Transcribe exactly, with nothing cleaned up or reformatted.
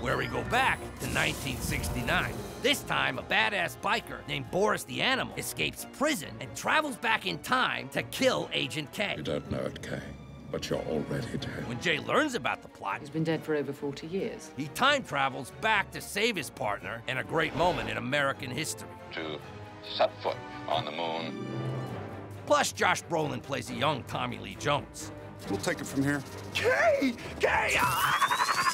where we go back to nineteen sixty-nine. This time, a badass biker named Boris the Animal escapes prison and travels back in time to kill Agent K. You don't know it, Kay, but you're already dead. When Jay learns about the plot, He's been dead for over forty years. he time travels back to save his partner in a great moment in American history. To set foot on the moon. Plus, Josh Brolin plays a young Tommy Lee Jones. We'll take it from here. Kay! Kay! Ah!